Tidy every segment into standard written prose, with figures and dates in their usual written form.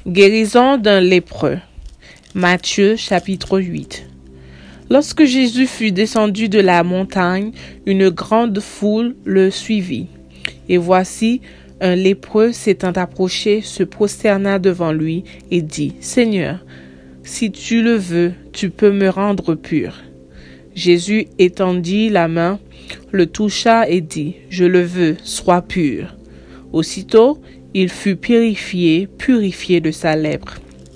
Guérison d'un lépreux. Matthieu chapitre 8. Lorsque Jésus fut descendu de la montagne, une grande foule le suivit. Et voici, un lépreux s'étant approché, se prosterna devant lui et dit, « Seigneur, si tu le veux, tu peux me rendre pur. » Jésus étendit la main, le toucha et dit, « Je le veux, sois pur. » Aussitôt, il fut purifié de sa lèpre.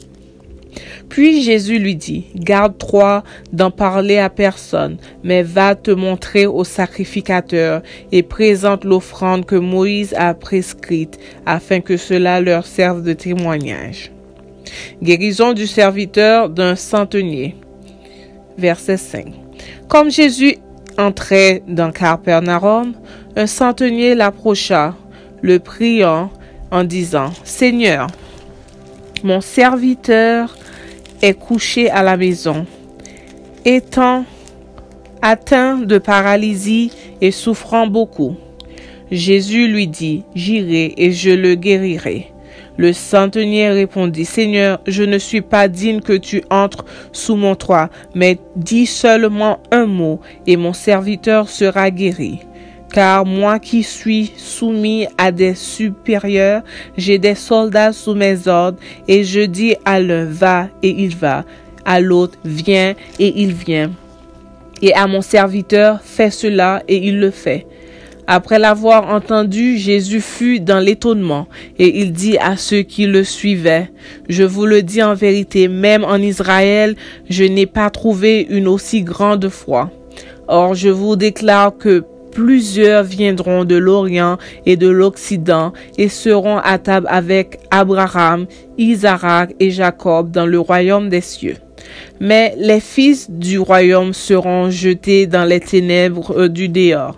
Puis Jésus lui dit, « Garde-toi d'en parler à personne, mais va te montrer au sacrificateur et présente l'offrande que Moïse a prescrite, afin que cela leur serve de témoignage. » Guérison du serviteur d'un centenier. Verset 5. Comme Jésus entrait dans Capernaum, un centenier l'approcha, le priant en disant, « Seigneur, mon serviteur est couché à la maison, étant atteint de paralysie et souffrant beaucoup. » Jésus lui dit, « J'irai et je le guérirai. » Le centenier répondit, « Seigneur, je ne suis pas digne que tu entres sous mon toit, mais dis seulement un mot et mon serviteur sera guéri. Car moi qui suis soumis à des supérieurs, j'ai des soldats sous mes ordres, et je dis à l'un, va, et il va, à l'autre, viens, et il vient, et à mon serviteur, fais cela, et il le fait. » Après l'avoir entendu, Jésus fut dans l'étonnement, et il dit à ceux qui le suivaient, « Je vous le dis en vérité, même en Israël, je n'ai pas trouvé une aussi grande foi. Or, je vous déclare que plusieurs viendront de l'Orient et de l'Occident et seront à table avec Abraham, Isaac et Jacob dans le royaume des cieux. Mais les fils du royaume seront jetés dans les ténèbres du dehors,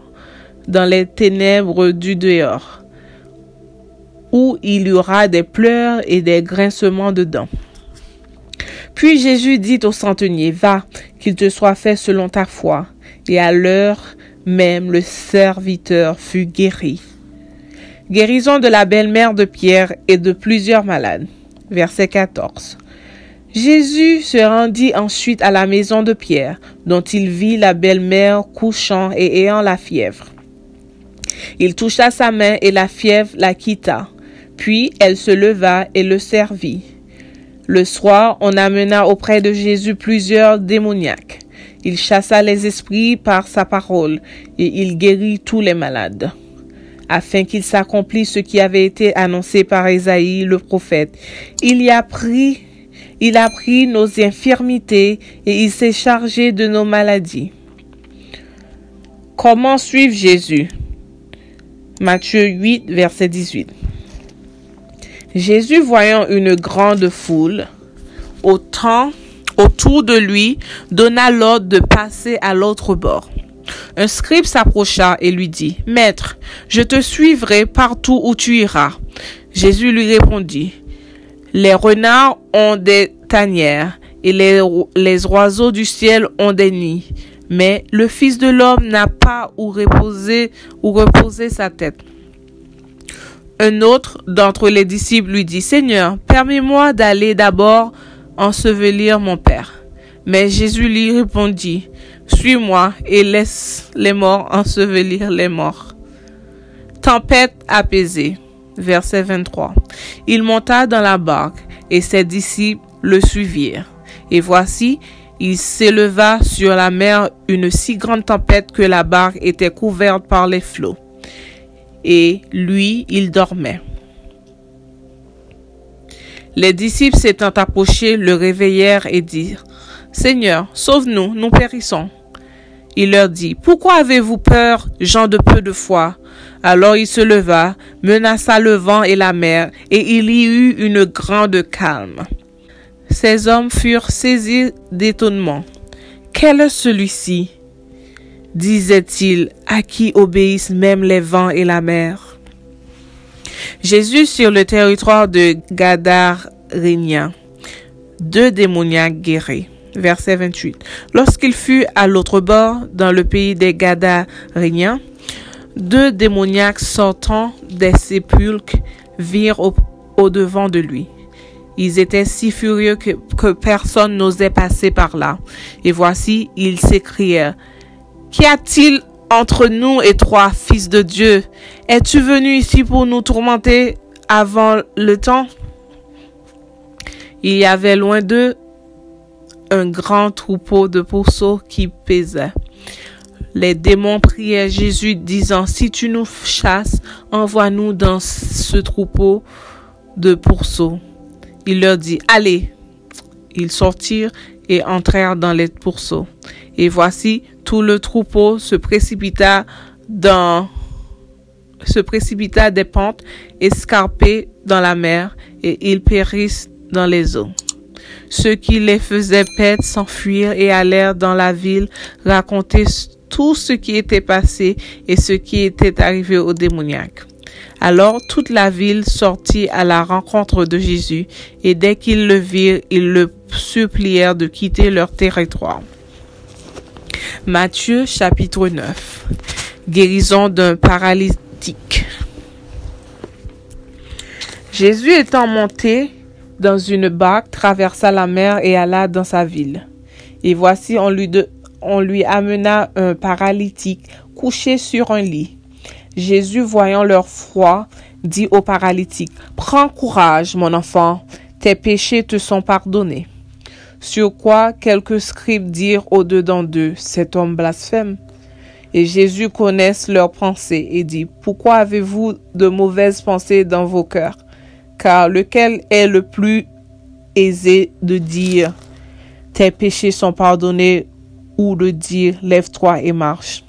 où il y aura des pleurs et des grincements de dents. » Puis Jésus dit au centenier, « Va, qu'il te soit fait selon ta foi. » Et à l'heure même, le serviteur fut guéri. Guérison de la belle-mère de Pierre et de plusieurs malades. Verset 14. Jésus se rendit ensuite à la maison de Pierre, dont il vit la belle-mère couchant et ayant la fièvre. Il toucha sa main et la fièvre la quitta. Puis elle se leva et le servit. Le soir, on amena auprès de Jésus plusieurs démoniaques. Il chassa les esprits par sa parole, et il guérit tous les malades, afin qu'il s'accomplisse ce qui avait été annoncé par Ésaïe le prophète. Il a pris nos infirmités, et il s'est chargé de nos maladies. Comment suivre Jésus? Matthieu 8, verset 18. Jésus, voyant une grande foule, autour de lui, donna l'ordre de passer à l'autre bord. Un scribe s'approcha et lui dit, « Maître, je te suivrai partout où tu iras. » Jésus lui répondit, « Les renards ont des tanières et les oiseaux du ciel ont des nids, mais le Fils de l'homme n'a pas où reposer sa tête. » Un autre d'entre les disciples lui dit, « Seigneur, permets-moi d'aller d'abord ensevelir mon Père. » Mais Jésus lui répondit, « Suis-moi et laisse les morts ensevelir les morts. » Tempête apaisée. Verset 23. Il monta dans la barque et ses disciples le suivirent. Et voici, il s'éleva sur la mer une si grande tempête que la barque était couverte par les flots. Et lui, il dormait. Les disciples s'étant approchés, le réveillèrent et dirent, « Seigneur, sauve-nous, nous périssons. » Il leur dit, « Pourquoi avez-vous peur, gens de peu de foi? » Alors il se leva, menaça le vent et la mer, et il y eut une grande calme. Ces hommes furent saisis d'étonnement. « Quel est celui-ci? » disait-il, « à qui obéissent même les vents et la mer? » Jésus sur le territoire de Gadarénia, 2 démoniaques guéris. Verset 28. Lorsqu'il fut à l'autre bord, dans le pays des Gadaréniens, 2 démoniaques sortant des sépulcres virent au devant de lui. Ils étaient si furieux que personne n'osait passer par là. Et voici, ils s'écrièrent: Qu'y a-t-il entre nous et toi, fils de Dieu? Es-tu venu ici pour nous tourmenter avant le temps? Il y avait loin d'eux un grand troupeau de pourceaux qui paisait. Les démons priaient Jésus, disant: Si tu nous chasses, envoie-nous dans ce troupeau de pourceaux. Il leur dit: Allez. Ils sortirent et entrèrent dans les pourceaux. Et voici, tout le troupeau se précipita des pentes escarpées dans la mer, et ils périssent dans les eaux. Ceux qui les faisaient paître s'enfuirent et allèrent dans la ville raconter tout ce qui était passé et ce qui était arrivé au démoniaque. Alors toute la ville sortit à la rencontre de Jésus, et dès qu'ils le virent, ils le supplièrent de quitter leur territoire. Matthieu chapitre 9. Guérison d'un paralytique. Jésus étant monté dans une barque, traversa la mer et alla dans sa ville. Et voici, on lui amena un paralytique couché sur un lit. Jésus, voyant leur foi, dit au paralytique: Prends courage, mon enfant, tes péchés te sont pardonnés. Sur quoi quelques scribes dirent au-dedans d'eux: Cet homme blasphème. Et Jésus connaît leurs pensées et dit: Pourquoi avez-vous de mauvaises pensées dans vos cœurs? Car lequel est le plus aisé de dire: Tes péchés sont pardonnés, ou de dire: Lève-toi et marche?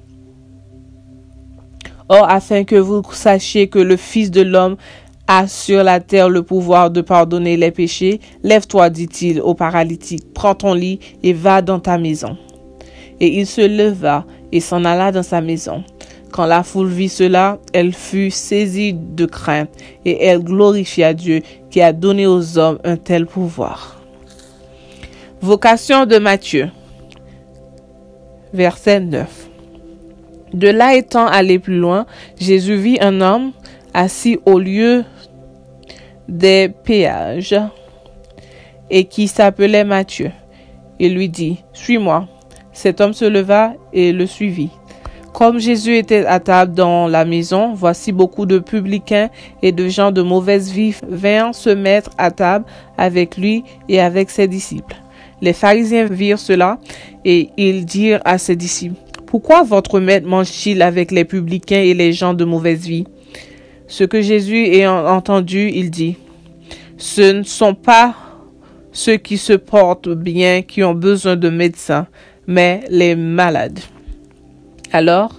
Or, afin que vous sachiez que le Fils de l'homme a sur la terre le pouvoir de pardonner les péchés, lève-toi, dit-il au paralytique, prends ton lit et va dans ta maison. Et il se leva et s'en alla dans sa maison. Quand la foule vit cela, elle fut saisie de crainte, et elle glorifia Dieu qui a donné aux hommes un tel pouvoir. Vocation de Matthieu. Verset 9. De là étant allé plus loin, Jésus vit un homme assis au lieu des péages et qui s'appelait Matthieu. Il lui dit: Suis-moi. Cet homme se leva et le suivit. Comme Jésus était à table dans la maison, voici beaucoup de publicains et de gens de mauvaise vie vinrent se mettre à table avec lui et avec ses disciples. Les pharisiens virent cela et ils dirent à ses disciples: Pourquoi votre maître mange-t-il avec les publicains et les gens de mauvaise vie? Ce que Jésus ayant entendu, il dit: Ce ne sont pas ceux qui se portent bien qui ont besoin de médecins, mais les malades. Alors,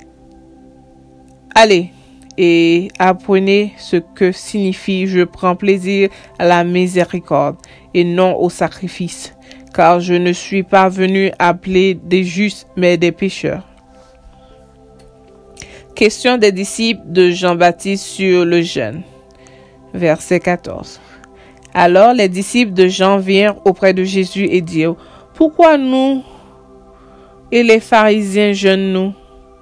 allez et apprenez ce que signifie: Je prends plaisir à la miséricorde et non au sacrifice, car je ne suis pas venu appeler des justes, mais des pécheurs. Question des disciples de Jean-Baptiste sur le jeûne. Verset 14. Alors les disciples de Jean vinrent auprès de Jésus et dirent: Pourquoi nous et les pharisiens jeûnons-nous,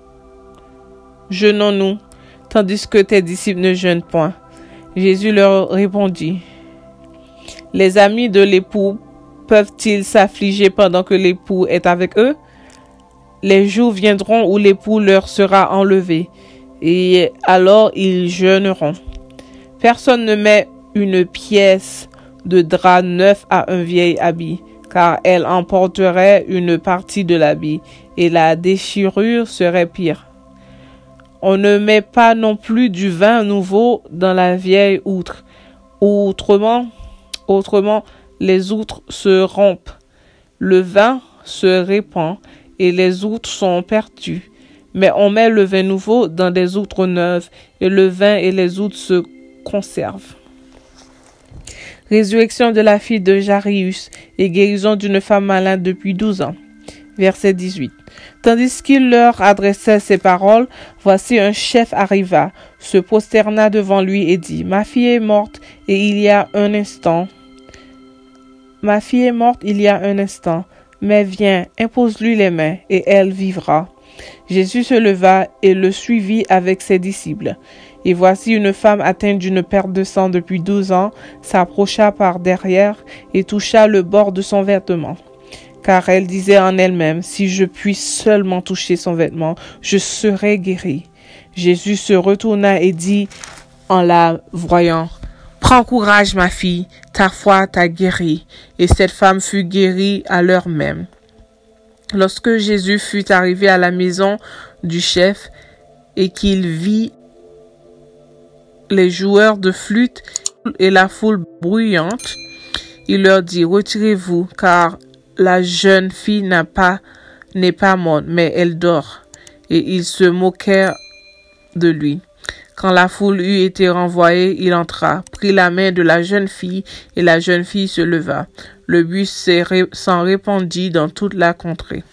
tandis que tes disciples ne jeûnent point? Jésus leur répondit: Les amis de l'époux peuvent-ils s'affliger pendant que l'époux est avec eux? Les jours viendront où l'époux leur sera enlevé, et alors ils jeûneront. Personne ne met une pièce de drap neuf à un vieil habit, car elle emporterait une partie de l'habit, et la déchirure serait pire. On ne met pas non plus du vin nouveau dans la vieille outre, autrement les outres se rompent, le vin se répand, et les outres sont perdues. Mais on met le vin nouveau dans des outres neuves, et le vin et les outres se conservent. Résurrection de la fille de Jairus et guérison d'une femme malade depuis 12 ans. Verset 18. Tandis qu'il leur adressait ces paroles, voici un chef arriva, se prosterna devant lui et dit: Ma fille est morte il y a un instant, mais viens, impose-lui les mains, et elle vivra. Jésus se leva et le suivit avec ses disciples. Et voici une femme atteinte d'une perte de sang depuis 12 ans s'approcha par derrière et toucha le bord de son vêtement. Car elle disait en elle-même, si je puis seulement toucher son vêtement, je serai guérie. Jésus se retourna et dit en la voyant, prends courage ma fille, ta foi t'a guérie. Et cette femme fut guérie à l'heure même. Lorsque Jésus fut arrivé à la maison du chef et qu'il vit les joueurs de flûte et la foule bruyante, il leur dit, retirez-vous, car la jeune fille n'est pas morte, mais elle dort. Et ils se moquèrent de lui. Quand la foule eut été renvoyée, il entra, prit la main de la jeune fille, et la jeune fille se leva. Le bruit s'en répandit dans toute la contrée.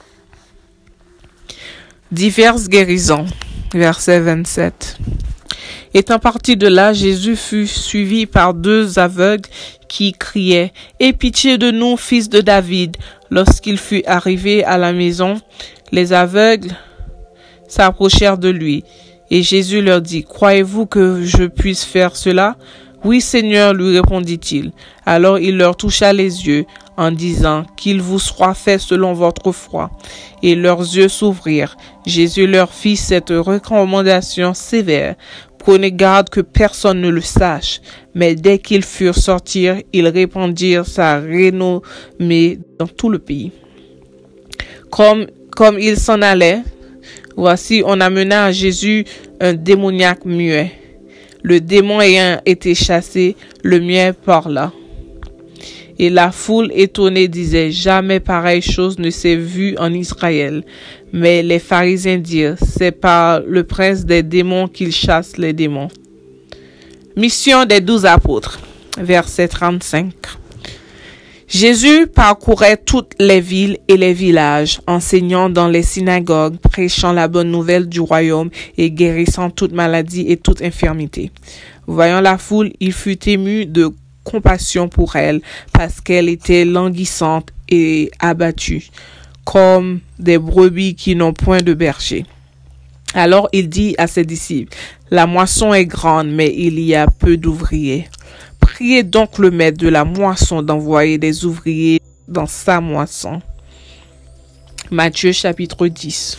Diverses guérisons. Verset 27. Étant parti de là, Jésus fut suivi par 2 aveugles qui criaient « Aie pitié de nous, fils de David !» Lorsqu'il fut arrivé à la maison, les aveugles s'approchèrent de lui. Et Jésus leur dit, « Croyez-vous que je puisse faire cela? » « Oui, Seigneur, lui répondit-il. Alors il leur toucha les yeux en disant, « Qu'il vous soit fait selon votre foi. » Et leurs yeux s'ouvrirent. Jésus leur fit cette recommandation sévère. « Prenez garde que personne ne le sache. » Mais dès qu'ils furent sortis, ils répandirent sa renommée dans tout le pays. Comme ils s'en allaient, voici, on amena à Jésus un démoniaque muet. Le démon ayant été chassé, le muet parla. Et la foule étonnée disait, jamais pareille chose ne s'est vue en Israël. Mais les pharisiens dirent, c'est par le prince des démons qu'il chasse les démons. Mission des 12 apôtres. Verset 35. Jésus parcourait toutes les villes et les villages, enseignant dans les synagogues, prêchant la bonne nouvelle du royaume et guérissant toute maladie et toute infirmité. Voyant la foule, il fut ému de compassion pour elle, parce qu'elle était languissante et abattue, comme des brebis qui n'ont point de berger. Alors il dit à ses disciples, « La moisson est grande, mais il y a peu d'ouvriers. Priez donc le maître de la moisson d'envoyer des ouvriers dans sa moisson. » Matthieu chapitre 10.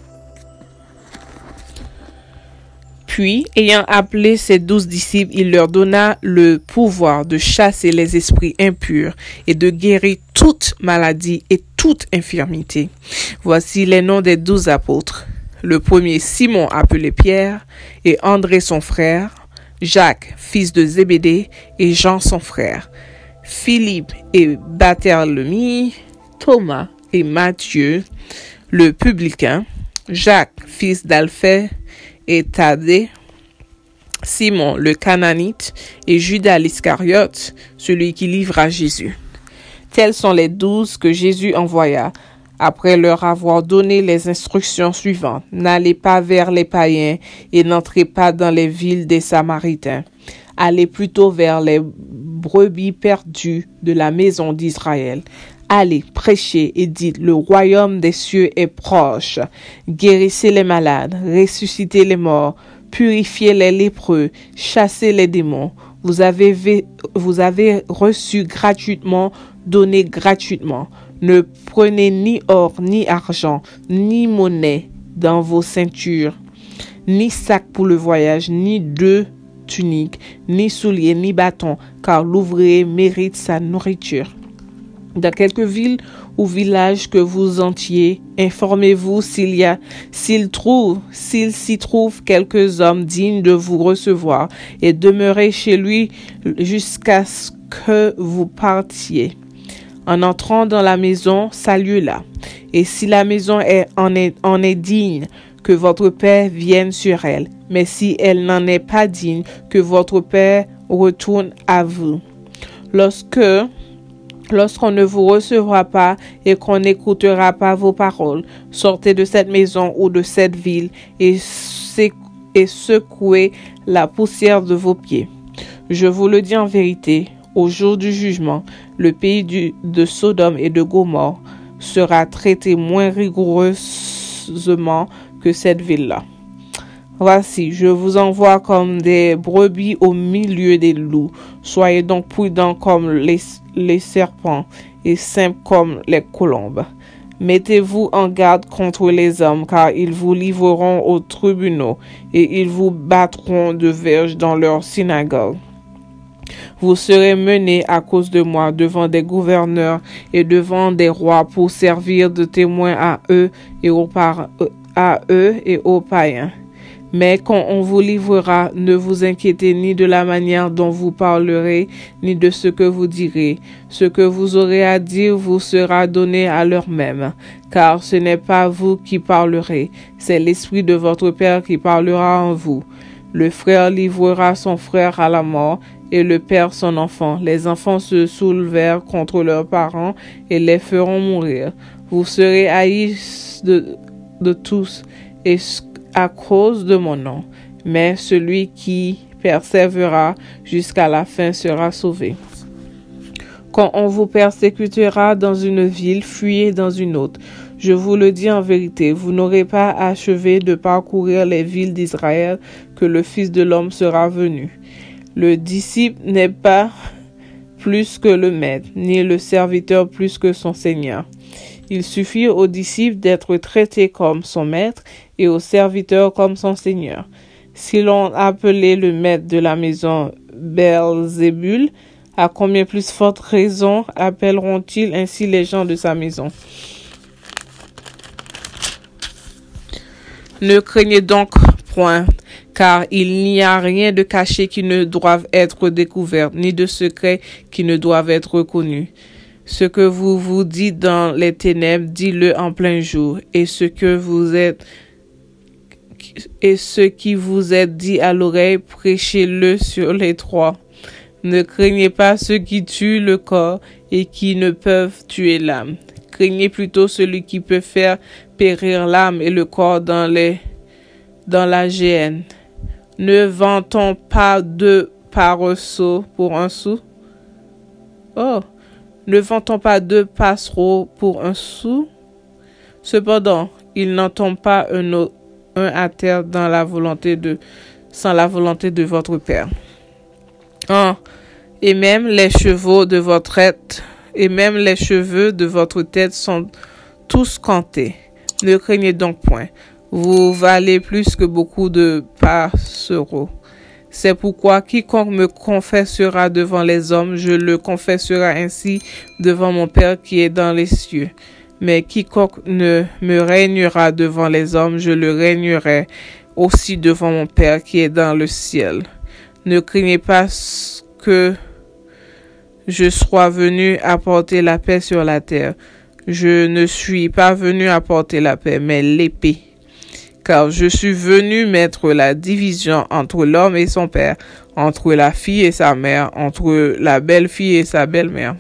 Puis, ayant appelé ses 12 disciples, il leur donna le pouvoir de chasser les esprits impurs et de guérir toute maladie et toute infirmité. Voici les noms des 12 apôtres. Le premier, Simon appelé Pierre, et André son frère, Jacques, fils de Zébédée, et Jean son frère, Philippe et Barthélemy, Thomas et Matthieu, le publicain, Jacques, fils d'Alphée et Thaddée, Simon le Cananite et Judas l'Iscariote, celui qui livra Jésus. Tels sont les 12 que Jésus envoya, après leur avoir donné les instructions suivantes. N'allez pas vers les païens et n'entrez pas dans les villes des Samaritains. Allez plutôt vers les brebis perdues de la maison d'Israël. Allez, prêchez et dites, le royaume des cieux est proche. Guérissez les malades, ressuscitez les morts, purifiez les lépreux, chassez les démons. Vous avez reçu gratuitement, donnez gratuitement. Ne prenez ni or, ni argent, ni monnaie dans vos ceintures, ni sac pour le voyage, ni 2 tuniques, ni souliers, ni bâtons, car l'ouvrier mérite sa nourriture. Dans quelque ville ou village que vous entiez, informez-vous s'il s'y trouve quelques hommes dignes de vous recevoir, et demeurez chez lui jusqu'à ce que vous partiez. En entrant dans la maison, saluez-la. Et si la maison en est digne, que votre Père vienne sur elle. Mais si elle n'en est pas digne, que votre Père retourne à vous. Lorsqu'on ne vous recevra pas et qu'on n'écoutera pas vos paroles, sortez de cette maison ou de cette ville et secouez la poussière de vos pieds. Je vous le dis en vérité, au jour du jugement, le pays de Sodome et de Gomorrhe sera traité moins rigoureusement que cette ville-là. Voici, je vous envoie comme des brebis au milieu des loups. Soyez donc prudents comme les serpents et simples comme les colombes. Mettez-vous en garde contre les hommes, car ils vous livreront aux tribunaux et ils vous battront de verges dans leurs synagogues. Vous serez menés à cause de moi devant des gouverneurs et devant des rois pour servir de témoins à eux et aux païens. Mais quand on vous livrera, ne vous inquiétez ni de la manière dont vous parlerez, ni de ce que vous direz. Ce que vous aurez à dire vous sera donné à l'heure même, car ce n'est pas vous qui parlerez, c'est l'Esprit de votre Père qui parlera en vous. Le frère livrera son frère à la mort, et le père son enfant. Les enfants se soulèvent contre leurs parents et les feront mourir. Vous serez haïs de tous, et à cause de mon nom, mais celui qui persévérera jusqu'à la fin sera sauvé. Quand on vous persécutera dans une ville, fuyez dans une autre. Je vous le dis en vérité, vous n'aurez pas achevé de parcourir les villes d'Israël que le Fils de l'homme sera venu. Le disciple n'est pas plus que le maître, ni le serviteur plus que son Seigneur. Il suffit au disciple d'être traité comme son maître et au serviteur comme son Seigneur. Si l'on appelait le maître de la maison Belzébul, à combien plus forte raison appelleront-ils ainsi les gens de sa maison? Ne craignez donc point, car il n'y a rien de caché qui ne doive être découvert, ni de secret qui ne doive être reconnu. Ce que vous vous dites dans les ténèbres, dites-le en plein jour, et ce qui vous est dit à l'oreille, prêchez-le sur les toits. Ne craignez pas ceux qui tuent le corps et qui ne peuvent tuer l'âme. Craignez plutôt celui qui peut faire périr l'âme et le corps dans la géhenne. Ne vantons pas deux pareaux pour un sou. Ne vantons pas deux passereaux pour un sou. Cependant, il n'en tombe pas un à terre sans la volonté de votre Père. Et même les cheveux de votre tête sont tous comptés. Ne craignez donc point. Vous valez plus que beaucoup de passereaux. C'est pourquoi quiconque me confessera devant les hommes, je le confesserai ainsi devant mon Père qui est dans les cieux. Mais quiconque ne me régnera devant les hommes, je le régnerai aussi devant mon Père qui est dans le ciel. Ne craignez pas que je sois venu apporter la paix sur la terre. Je ne suis pas venu apporter la paix, mais l'épée. Car je suis venu mettre la division entre l'homme et son père, entre la fille et sa mère, entre la belle-fille et sa belle-mère.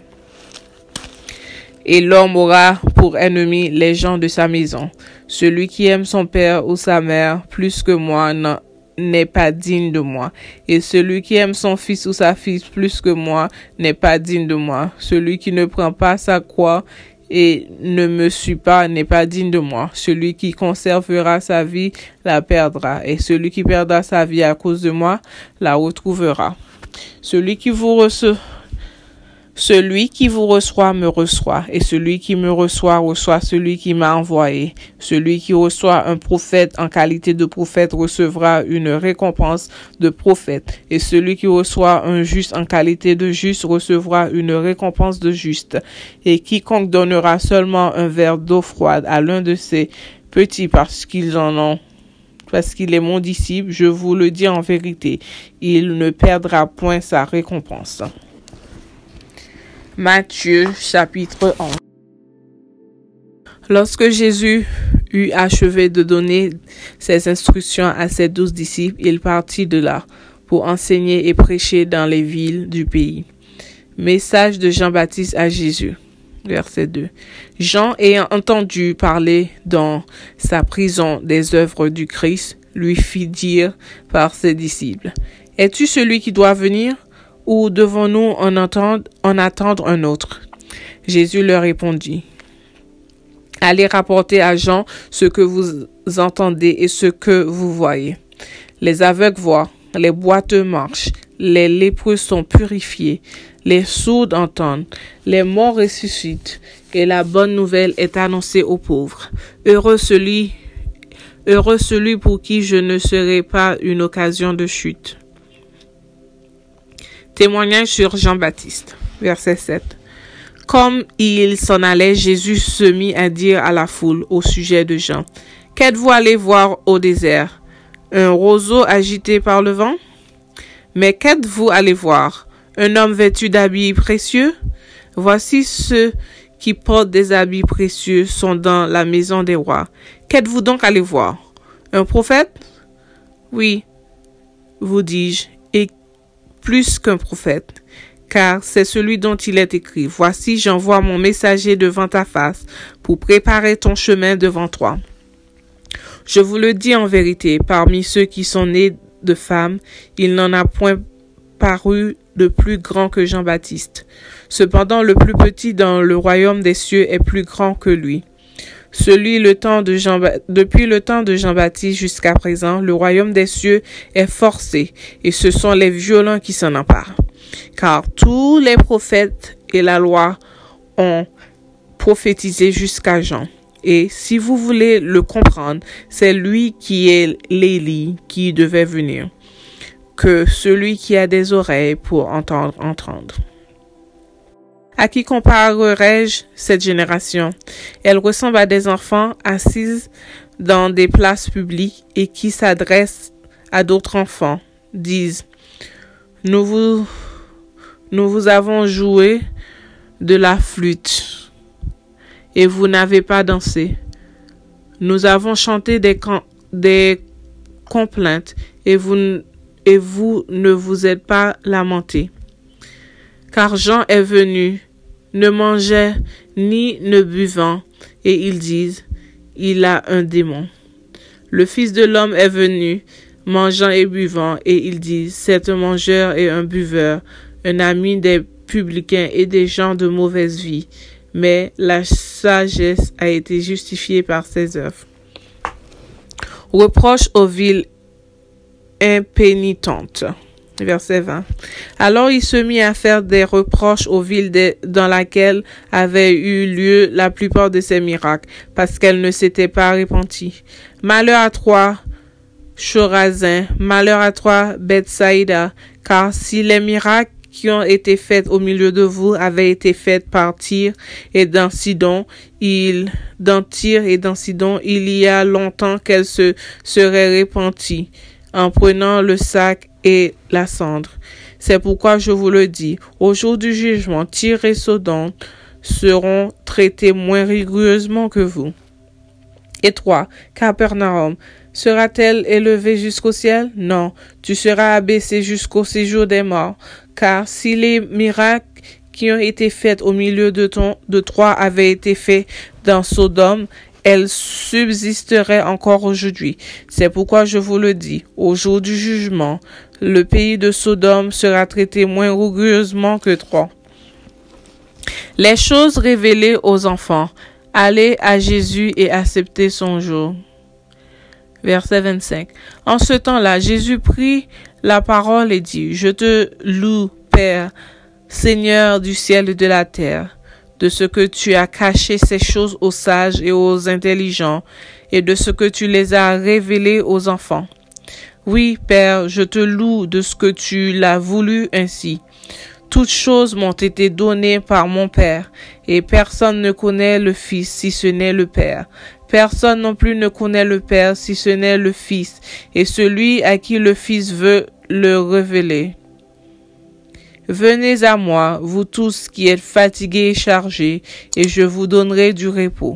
Et l'homme aura pour ennemi les gens de sa maison. Celui qui aime son père ou sa mère plus que moi n'est pas digne de moi. Et celui qui aime son fils ou sa fille plus que moi n'est pas digne de moi. Celui qui ne prend pas sa croix et ne me suit pas n'est pas digne de moi. Celui qui conservera sa vie la perdra, et celui qui perdra sa vie à cause de moi la retrouvera. Celui qui vous reçoit me reçoit, et celui qui me reçoit celui qui m'a envoyé. Celui qui reçoit un prophète en qualité de prophète recevra une récompense de prophète, et celui qui reçoit un juste en qualité de juste recevra une récompense de juste. Et quiconque donnera seulement un verre d'eau froide à l'un de ces petits parce qu'il est mon disciple, je vous le dis en vérité, il ne perdra point sa récompense. Matthieu chapitre 11. Lorsque Jésus eut achevé de donner ses instructions à ses 12 disciples, il partit de là pour enseigner et prêcher dans les villes du pays. Message de Jean-Baptiste à Jésus. Verset 2. Jean, ayant entendu parler dans sa prison des œuvres du Christ, lui fit dire par ses disciples: Es-tu celui qui doit venir, ou devons-nous en attendre un autre? Jésus leur répondit: Allez rapporter à Jean ce que vous entendez et ce que vous voyez. Les aveugles voient, les boiteux marchent, les lépreux sont purifiés, les sourds entendent, les morts ressuscitent, et la bonne nouvelle est annoncée aux pauvres. Heureux celui pour qui je ne serai pas une occasion de chute. Témoignage sur Jean-Baptiste, verset 7. Comme il s'en allait, Jésus se mit à dire à la foule au sujet de Jean, « Qu'êtes-vous allé voir au désert? Un roseau agité par le vent? Mais qu'êtes-vous allé voir? Un homme vêtu d'habits précieux? Voici ceux qui portent des habits précieux sont dans la maison des rois. Qu'êtes-vous donc allé voir? Un prophète? Oui, vous dis-je, et plus qu'un prophète, car c'est celui dont il est écrit. Voici, j'envoie mon messager devant ta face pour préparer ton chemin devant toi. Je vous le dis en vérité, parmi ceux qui sont nés de femmes, il n'en a point paru de plus grand que Jean-Baptiste. Cependant, le plus petit dans le royaume des cieux est plus grand que lui. Depuis le temps de Jean-Baptiste jusqu'à présent, le royaume des cieux est forcé, et ce sont les violents qui s'en emparent. Car tous les prophètes et la loi ont prophétisé jusqu'à Jean. Et si vous voulez le comprendre, c'est lui qui est l'Élie qui devait venir. Que celui qui a des oreilles pour entendre, entende. À qui comparerai-je cette génération? Elle ressemble à des enfants assis dans des places publiques et qui s'adressent à d'autres enfants, disent, nous vous avons joué de la flûte et vous n'avez pas dansé. Nous avons chanté des complaintes et vous ne vous êtes pas lamentés. Car Jean est venu, ne mangeait ni ne buvant, et ils disent, il a un démon. Le Fils de l'homme est venu, mangeant et buvant, et ils disent, c'est un mangeur et un buveur, un ami des publicains et des gens de mauvaise vie. Mais la sagesse a été justifiée par ses œuvres. Reproche aux villes impénitentes. Verset 20. Alors il se mit à faire des reproches aux villes dans laquelle avaient eu lieu la plupart de ses miracles, parce qu'elles ne s'étaient pas repenties. Malheur à toi, Chorazin, malheur à toi, Bethsaïda, car si les miracles qui ont été faits au milieu de vous avaient été faits par Tyr et dans Sidon, il y a longtemps qu'elles se seraient repenties en prenant le sac et la cendre. C'est pourquoi je vous le dis, au jour du jugement, Tyr et Sodome seront traités moins rigoureusement que vous. Et toi, Capernaum, sera-t-elle élevée jusqu'au ciel? Non, tu seras abaissé jusqu'au séjour des morts. Car si les miracles qui ont été faits au milieu de toi avaient été faits dans Sodome, elles subsisteraient encore aujourd'hui. C'est pourquoi je vous le dis, au jour du jugement, le pays de Sodome sera traité moins rigoureusement que toi. Les choses révélées aux enfants. Allez à Jésus et acceptez son jour. Verset 25. En ce temps-là, Jésus prit la parole et dit, je te loue, Père, Seigneur du ciel et de la terre, de ce que tu as caché ces choses aux sages et aux intelligents, et de ce que tu les as révélées aux enfants. Oui, Père, je te loue de ce que tu l'as voulu ainsi. Toutes choses m'ont été données par mon Père, et personne ne connaît le Fils si ce n'est le Père. Personne non plus ne connaît le Père si ce n'est le Fils, et celui à qui le Fils veut le révéler. Venez à moi, vous tous qui êtes fatigués et chargés, et je vous donnerai du repos.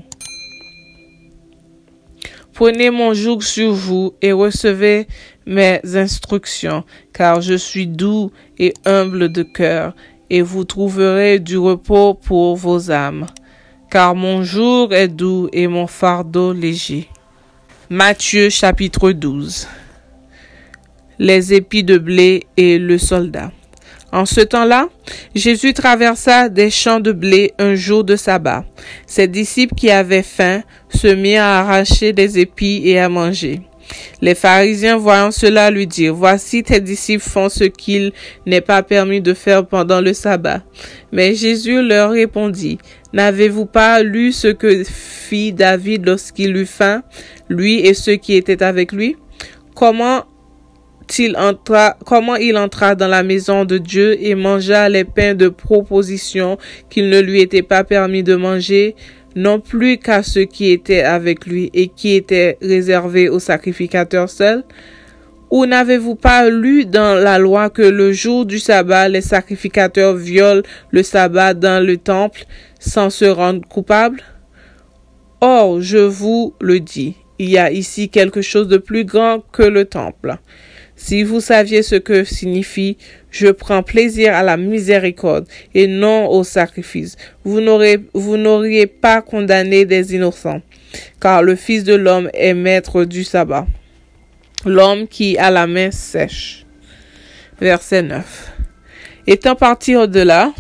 Prenez mon joug sur vous et recevez mes instructions, car je suis doux et humble de cœur, et vous trouverez du repos pour vos âmes. Car mon joug est doux et mon fardeau léger. Matthieu chapitre 12. Les épis de blé et le soldat. En ce temps-là, Jésus traversa des champs de blé un jour de sabbat. Ses disciples qui avaient faim se mirent à arracher des épis et à manger. Les pharisiens, voyant cela, lui dirent, « Voici tes disciples font ce qu'il n'est pas permis de faire pendant le sabbat. » Mais Jésus leur répondit, « N'avez-vous pas lu ce que fit David lorsqu'il eut faim, lui et ceux qui étaient avec lui? Comment il entra dans la maison de Dieu et mangea les pains de proposition qu'il ne lui était pas permis de manger, non plus qu'à ceux qui étaient avec lui et qui étaient réservés aux sacrificateurs seuls? Ou n'avez-vous pas lu dans la loi que le jour du sabbat, les sacrificateurs violent le sabbat dans le temple sans se rendre coupables? Or, je vous le dis, il y a ici quelque chose de plus grand que le temple. Si vous saviez ce que signifie « je prends plaisir à la miséricorde et non au sacrifice », vous n'auriez pas condamné des innocents, car le Fils de l'homme est maître du sabbat. L'homme qui a la main sèche. Verset 9. Étant parti de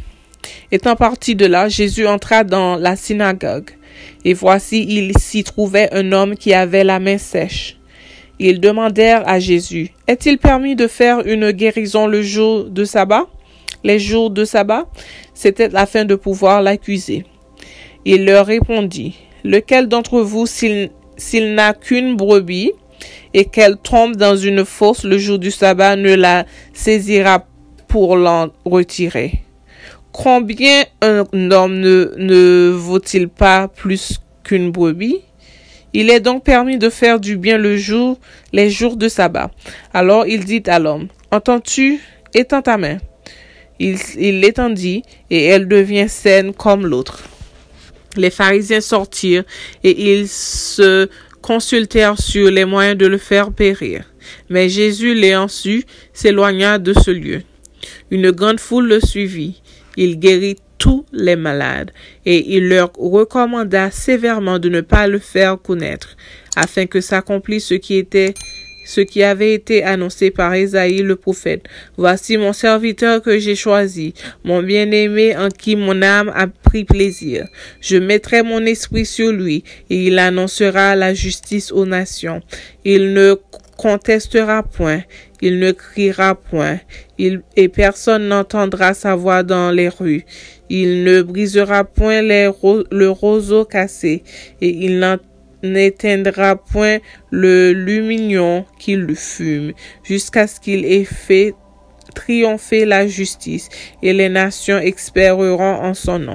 là, Jésus entra dans la synagogue, et voici, il s'y trouvait un homme qui avait la main sèche. Ils demandèrent à Jésus, « Est-il permis de faire une guérison le jour de sabbat? » Les jours de sabbat, c'était afin de pouvoir l'accuser. Il leur répondit, « Lequel d'entre vous, s'il n'a qu'une brebis, et qu'elle tombe dans une fosse le jour du sabbat, ne la saisira pour l'en retirer? Combien un homme ne vaut-il pas plus qu'une brebis? Il est donc permis de faire du bien les jours de sabbat. » Alors il dit à l'homme, « Entends-tu? Étends ta main. » Il l'étendit, et elle devient saine comme l'autre. Les pharisiens sortirent, et ils se consultèrent sur les moyens de le faire périr. Mais Jésus, l'ayant su, s'éloigna de ce lieu. Une grande foule le suivit. Il guérit tous les malades, et il leur recommanda sévèrement de ne pas le faire connaître, afin que s'accomplisse ce qui avait été annoncé par Ésaïe le prophète. « Voici mon serviteur que j'ai choisi, mon bien-aimé en qui mon âme a pris plaisir. Je mettrai mon esprit sur lui, et il annoncera la justice aux nations. Il ne contestera point, il ne criera point, et personne n'entendra sa voix dans les rues. Il ne brisera point le roseau cassé, et il n'éteindra point le lumignon qu'il fume, jusqu'à ce qu'il ait fait triompher la justice, et les nations espéreront en son nom. »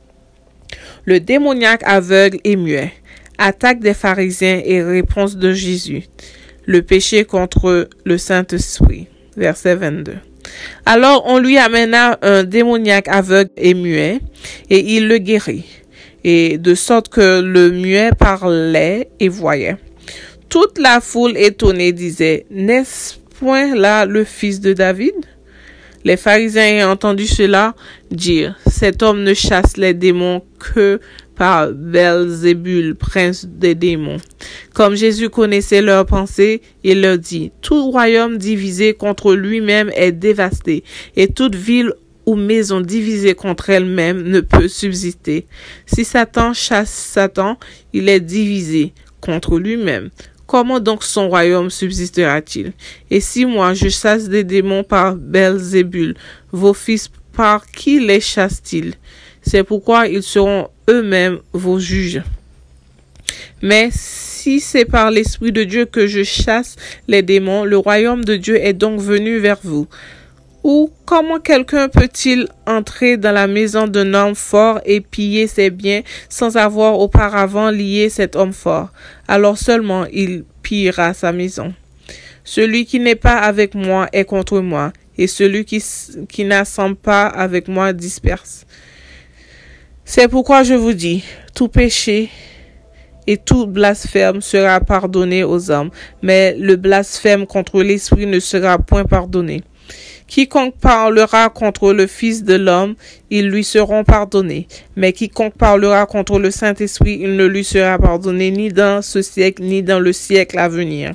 Le démoniaque aveugle et muet. Attaque des pharisiens et réponse de Jésus. Le péché contre le Saint-Esprit. Verset 22. Alors on lui amena un démoniaque aveugle et muet, et il le guérit, et de sorte que le muet parlait et voyait. Toute la foule étonnée disait, « N'est-ce point là le fils de David? » Les pharisiens ayant entendu cela dire, « Cet homme ne chasse les démons que par Belzébul, prince des démons. » Comme Jésus connaissait leurs pensées, il leur dit, « Tout royaume divisé contre lui-même est dévasté, et toute ville ou maison divisée contre elle-même ne peut subsister. Si Satan chasse Satan, il est divisé contre lui-même. Comment donc son royaume subsistera-t-il? Et si moi je chasse des démons par Belzébul, vos fils par qui les chassent-ils? C'est pourquoi ils seront eux-mêmes vos juges. Mais si c'est par l'Esprit de Dieu que je chasse les démons, le royaume de Dieu est donc venu vers vous. Ou comment quelqu'un peut-il entrer dans la maison d'un homme fort et piller ses biens sans avoir auparavant lié cet homme fort? Alors seulement il pillera sa maison. Celui qui n'est pas avec moi est contre moi, et celui qui n'assemble pas avec moi disperse. C'est pourquoi je vous dis, tout péché et tout blasphème sera pardonné aux hommes, mais le blasphème contre l'Esprit ne sera point pardonné. Quiconque parlera contre le Fils de l'homme, ils lui seront pardonnés. Mais quiconque parlera contre le Saint-Esprit, il ne lui sera pardonné ni dans ce siècle, ni dans le siècle à venir.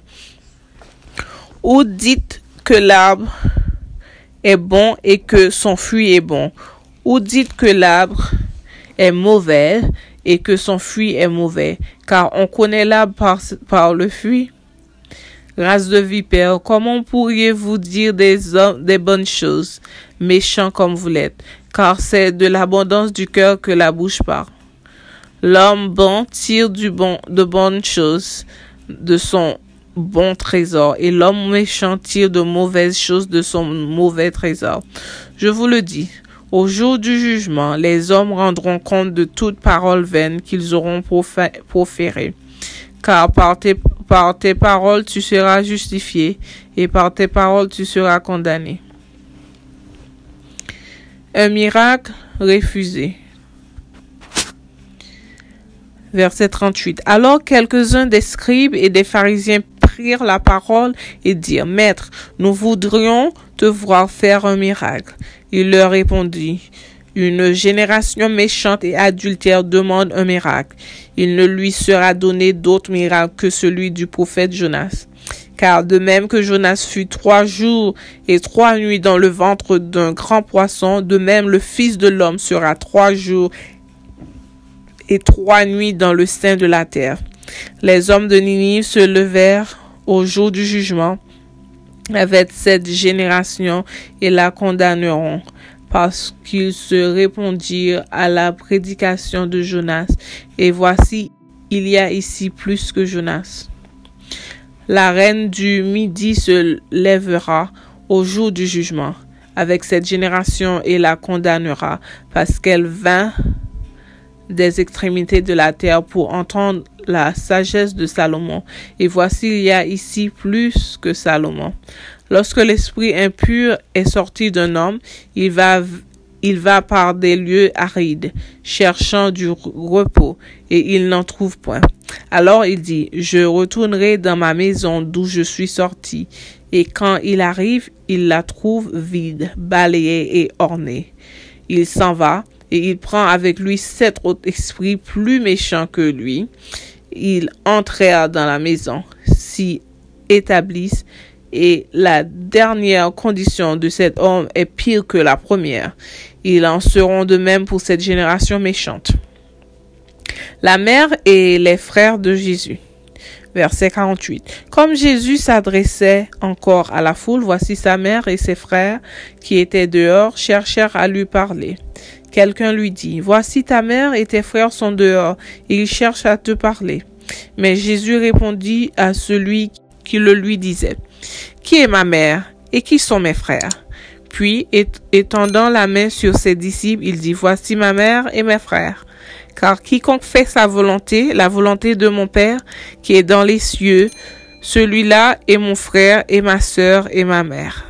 Ou dites que l'arbre est bon et que son fruit est bon. Ou dites que l'arbre est mauvais et que son fruit est mauvais. Car on connaît l'arbre par le fruit. Race de vipères, comment pourriez-vous dire des bonnes choses, méchants comme vous l'êtes, car c'est de l'abondance du cœur que la bouche parle. L'homme bon tire de bonnes choses de son bon trésor, et l'homme méchant tire de mauvaises choses de son mauvais trésor. Je vous le dis, au jour du jugement, les hommes rendront compte de toute parole vaine qu'ils auront proférée. Car par tes paroles tu seras justifié, et par tes paroles tu seras condamné. Un miracle refusé. Verset 38. Alors quelques-uns des scribes et des pharisiens prirent la parole et dirent, Maître, nous voudrions te voir faire un miracle. Il leur répondit, une génération méchante et adultère demande un miracle. Il ne lui sera donné d'autre miracle que celui du prophète Jonas. Car de même que Jonas fut 3 jours et 3 nuits dans le ventre d'un grand poisson, de même le Fils de l'homme sera 3 jours et 3 nuits dans le sein de la terre. Les hommes de Ninive se levèrent au jour du jugement avec cette génération et la condamneront, parce qu'ils se répondirent à la prédication de Jonas. Et voici, il y a ici plus que Jonas. La reine du Midi se lèvera au jour du jugement avec cette génération et la condamnera, parce qu'elle vint des extrémités de la terre pour entendre la sagesse de Salomon. Et voici, il y a ici plus que Salomon. Lorsque l'esprit impur est sorti d'un homme, il va par des lieux arides, cherchant du repos, et il n'en trouve point. Alors il dit, je retournerai dans ma maison d'où je suis sorti. Et quand il arrive, il la trouve vide, balayée et ornée. Il s'en va, et il prend avec lui 7 autres esprits plus méchants que lui. Ils entrèrent dans la maison, s'y établissent, et la dernière condition de cet homme est pire que la première. Ils en seront de même pour cette génération méchante. La mère et les frères de Jésus. Verset 48. Comme Jésus s'adressait encore à la foule, voici sa mère et ses frères qui étaient dehors cherchèrent à lui parler. Quelqu'un lui dit, voici ta mère et tes frères sont dehors, et ils cherchent à te parler. Mais Jésus répondit à celui qui le lui disait, qui est ma mère et qui sont mes frères? Puis, étendant la main sur ses disciples, il dit, voici ma mère et mes frères. Car quiconque fait sa volonté, la volonté de mon Père qui est dans les cieux, celui-là est mon frère et ma sœur et ma mère.